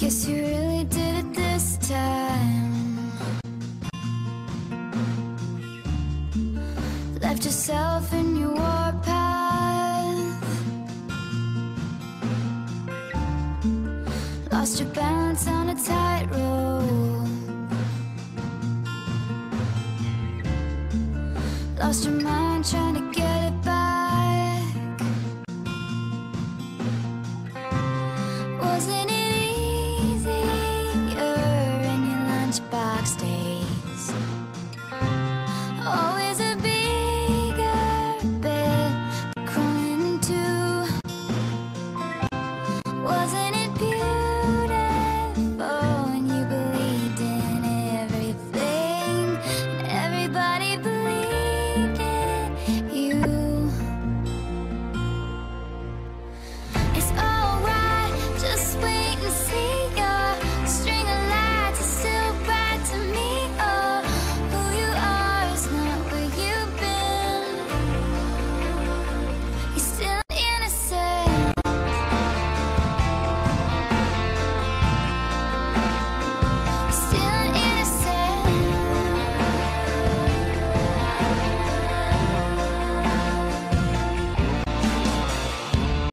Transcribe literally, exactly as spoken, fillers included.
Guess you really did it this time. Left yourself in your warpath. Lost your balance on a tightrope. Lost your mind trying to get